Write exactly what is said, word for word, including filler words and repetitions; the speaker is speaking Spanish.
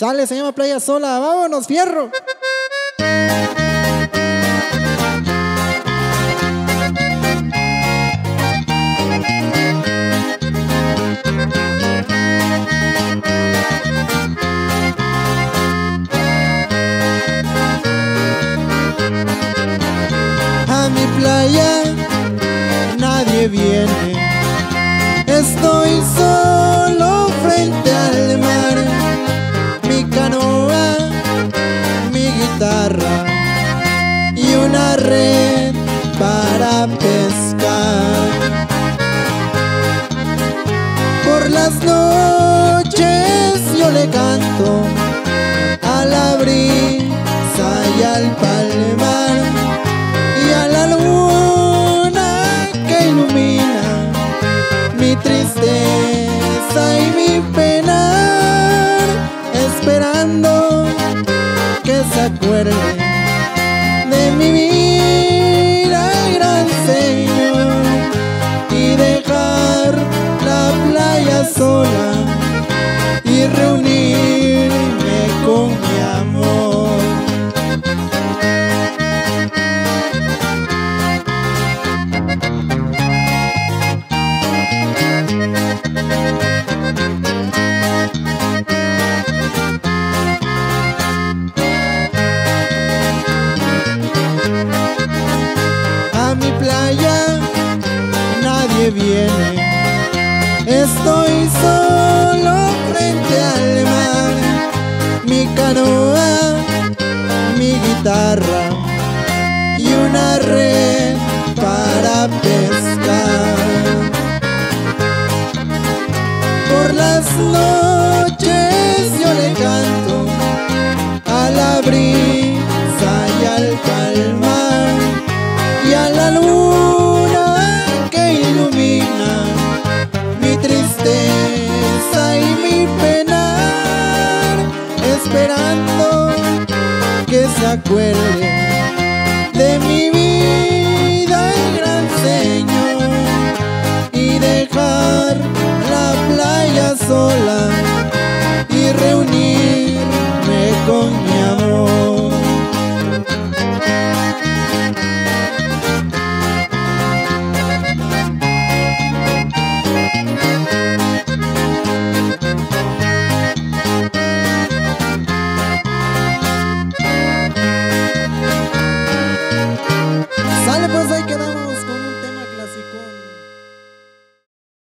Sale, se llama Playa Sola. ¡Vámonos, fierro! A mi playa nadie viene, estoy solo frente al mar. Mi canoa, mi guitarra y una red para pescar. Por las noches yo le canto a la brisa y al palmar y a la luna que ilumina mi tristeza y mi penar, esperando que se acuerde de mi vida, gran Señor, y dejar la playa sola y reunirme con mi amor. A mi playa nadie viene, estoy solo frente al mar. Mi canoa, mi guitarra y una red para pescar. Por las noches yo le canto a la brisa y al palmar y a la luna que ilumina mi tristeza y mi penar, esperando que se acuerde de mi vida, el gran Señor, y dejar la playa sola